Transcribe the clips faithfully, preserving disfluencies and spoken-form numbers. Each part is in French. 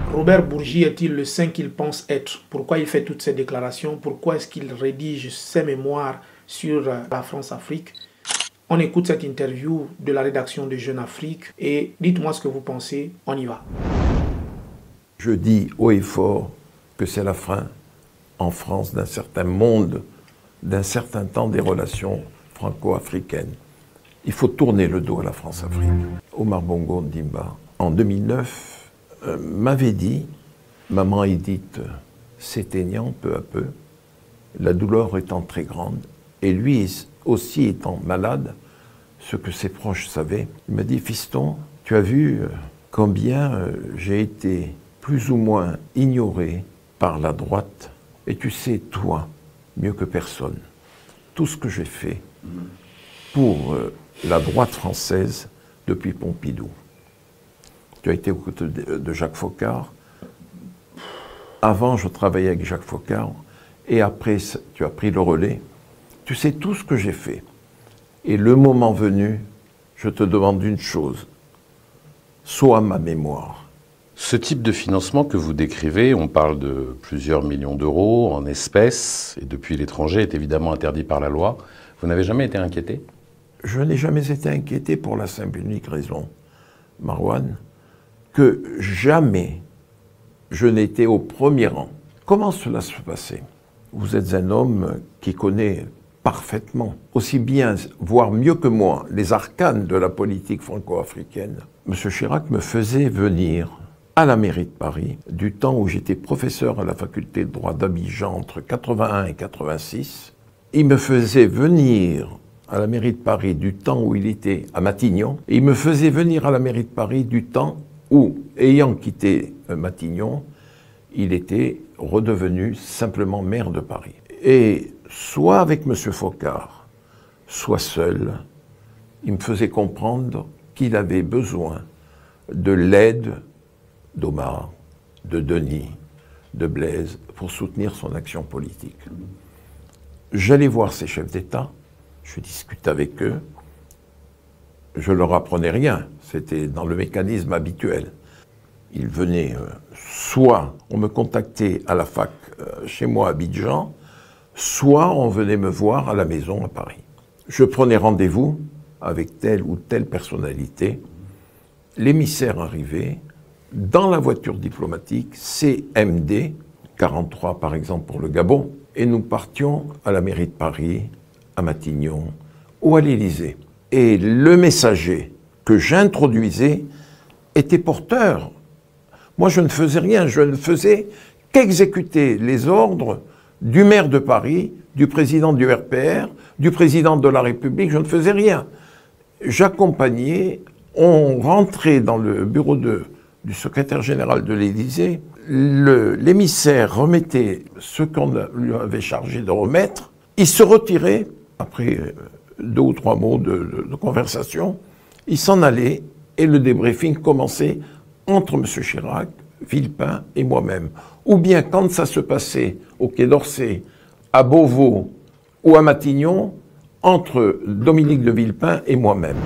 Robert Bourgi est-il le saint qu'il pense être? Pourquoi il fait toutes ces déclarations? Pourquoi est-ce qu'il rédige ses mémoires sur la France-Afrique? On écoute cette interview de la rédaction de Jeune Afrique et dites-moi ce que vous pensez, on y va. Je dis haut et fort que c'est la fin en France d'un certain monde, d'un certain temps des relations franco-africaines. Il faut tourner le dos à la France-Afrique. Omar Bongo Ndimba, en deux mille neuf, euh, m'avait dit, maman Edith s'éteignant peu à peu, la douleur étant très grande, et lui aussi étant malade, ce que ses proches savaient, il m'a dit, fiston, tu as vu combien euh, j'ai été plus ou moins ignoré par la droite, et tu sais, toi, mieux que personne, tout ce que j'ai fait pour euh, la droite française depuis Pompidou. Tu as été aux côtés de, de Jacques Foccart. Avant, je travaillais avec Jacques Foccart, et après, tu as pris le relais. Tu sais tout ce que j'ai fait. Et le moment venu, je te demande une chose, sois ma mémoire. Ce type de financement que vous décrivez, on parle de plusieurs millions d'euros en espèces, et depuis l'étranger est évidemment interdit par la loi. Vous n'avez jamais été inquiété? Je n'ai jamais été inquiété pour la simple et unique raison, Marwan, que jamais je n'étais au premier rang. Comment cela se passait? Vous êtes un homme qui connaît parfaitement, aussi bien, voire mieux que moi, les arcanes de la politique franco-africaine. Monsieur Chirac me faisait venir à la mairie de Paris, du temps où j'étais professeur à la faculté de droit d'Abidjan entre quatre-vingt-un et quatre-vingt-six. Il me faisait venir à la mairie de Paris du temps où il était à Matignon, et il me faisait venir à la mairie de Paris du temps où, ayant quitté Matignon, il était redevenu simplement maire de Paris. Et soit avec M. Foccart, soit seul, il me faisait comprendre qu'il avait besoin de l'aide d'Omar, de Denis, de Blaise, pour soutenir son action politique. J'allais voir ces chefs d'État, je discutais avec eux, je leur apprenais rien, c'était dans le mécanisme habituel. Ils venaient, euh, soit on me contactait à la fac euh, chez moi à Abidjan, soit on venait me voir à la maison à Paris. Je prenais rendez-vous avec telle ou telle personnalité, l'émissaire arrivait, dans la voiture diplomatique, C M D, quarante-trois par exemple pour le Gabon, et nous partions à la mairie de Paris, à Matignon, ou à l'Élysée. Et le messager que j'introduisais était porteur. Moi, je ne faisais rien, je ne faisais qu'exécuter les ordres du maire de Paris, du président du R P R, du président de la République, je ne faisais rien. J'accompagnais, on rentrait dans le bureau de, du secrétaire général de l'Élysée, l'émissaire remettait ce qu'on lui avait chargé de remettre, il se retirait, après deux ou trois mots de, de, de conversation, il s'en allait et le débriefing commençait entre M. Chirac, Villepin et moi-même. Ou bien quand ça se passait au Quai d'Orsay, à Beauvau ou à Matignon, entre Dominique de Villepin et moi-même.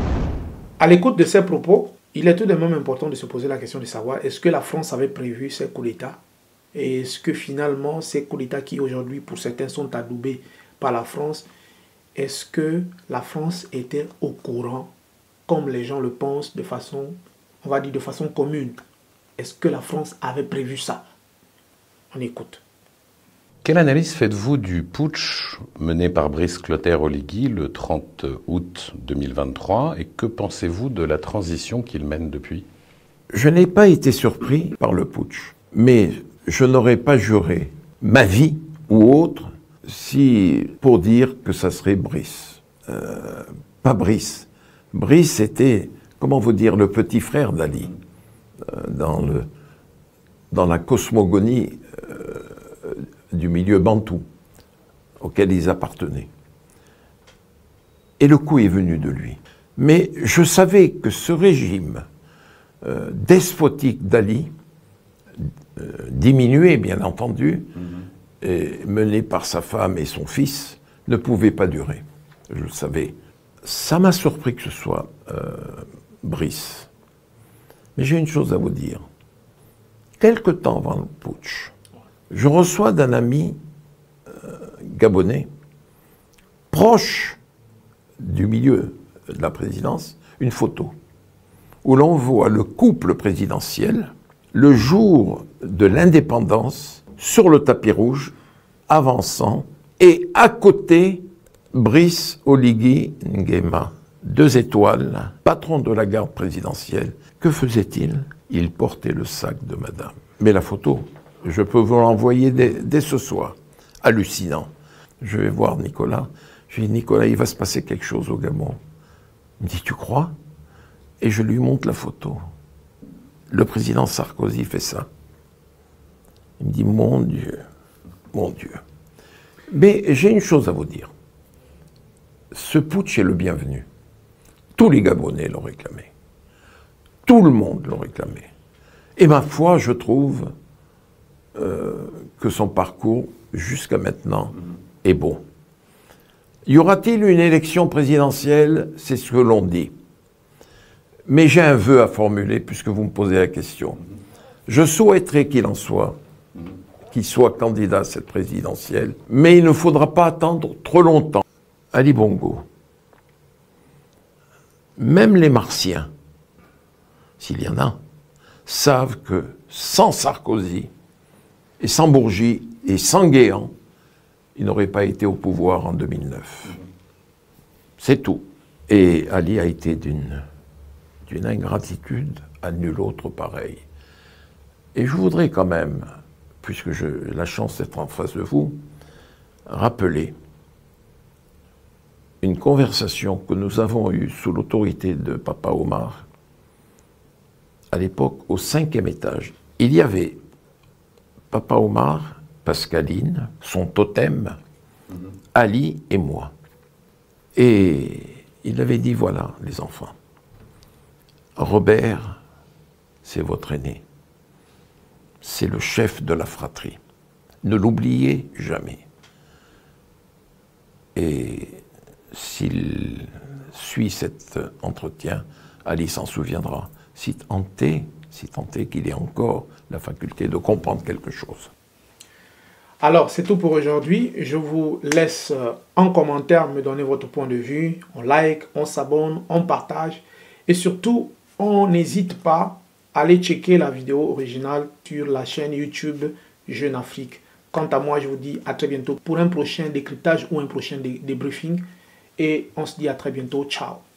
À l'écoute de ces propos, il est tout de même important de se poser la question de savoir est-ce que la France avait prévu ces coups d'État? Et est-ce que finalement ces coups d'État qui aujourd'hui pour certains sont adoubés par la France, est-ce que la France était au courant, comme les gens le pensent, de façon, on va dire de façon commune? Est-ce que la France avait prévu ça? On écoute. Quelle analyse faites-vous du putsch mené par Brice Clotaire-Oligui le trente août deux mille vingt-trois et que pensez-vous de la transition qu'il mène depuis? Je n'ai pas été surpris par le putsch, mais je n'aurais pas juré ma vie ou autre si, pour dire que ça serait Brice. Euh, pas Brice. Brice était, comment vous dire, le petit frère d'Ali, euh, dans, le, dans la cosmogonie euh, du milieu bantou auquel ils appartenaient. Et le coup est venu de lui. Mais je savais que ce régime euh, despotique d'Ali, euh, diminué bien entendu, mm-hmm. et mené par sa femme et son fils, ne pouvait pas durer. Je le savais. Ça m'a surpris que ce soit euh, Brice. Mais j'ai une chose à vous dire. quelque temps avant le putsch, je reçois d'un ami euh, gabonais, proche du milieu de la présidence, une photo où l'on voit le couple présidentiel le jour de l'indépendance sur le tapis rouge avançant et à côté Brice Oligui Nguema, deux étoiles, patron de la garde présidentielle. Que faisait-il? Il portait le sac de madame. Mais la photo, je peux vous l'envoyer dès, dès ce soir. Hallucinant. Je vais voir Nicolas. Je lui dis, Nicolas, il va se passer quelque chose au Gabon. Il me dit, tu crois? Et je lui montre la photo. Le président Sarkozy fait ça. Il me dit, mon Dieu, mon Dieu. Mais j'ai une chose à vous dire. Ce putsch est le bienvenu. Tous les Gabonais l'ont réclamé. Tout le monde l'a réclamé. Et ma foi, je trouve euh, que son parcours, jusqu'à maintenant, est bon. Y aura-t-il une élection présidentielle? C'est ce que l'on dit. Mais j'ai un vœu à formuler, puisque vous me posez la question. Je souhaiterais qu'il en soit, qu'il soit candidat à cette présidentielle, mais il ne faudra pas attendre trop longtemps. Ali Bongo, même les Martiens, s'il y en a, savent que sans Sarkozy, et sans Bourgi, et sans Guéant, il n'aurait pas été au pouvoir en deux mille neuf. C'est tout. Et Ali a été d'une d'une ingratitude à nul autre pareil. Et je voudrais quand même, puisque j'ai la chance d'être en face de vous, rappeler une conversation que nous avons eue sous l'autorité de Papa Omar, à l'époque au cinquième étage. Il y avait Papa Omar, Pascaline, son totem, mmh. Ali et moi. Et il avait dit, voilà les enfants, Robert, c'est votre aîné. C'est le chef de la fratrie. Ne l'oubliez jamais. Et s'il suit cet entretien, Ali s'en souviendra. Si tant est, si tant est qu'il ait encore la faculté de comprendre quelque chose. Alors, c'est tout pour aujourd'hui. Je vous laisse en commentaire me donner votre point de vue. On like, on s'abonne, on partage. Et surtout, on n'hésite pas à aller checker la vidéo originale sur la chaîne YouTube Jeune Afrique. Quant à moi, je vous dis à très bientôt pour un prochain décryptage ou un prochain débriefing. Et on se dit à très bientôt. Ciao.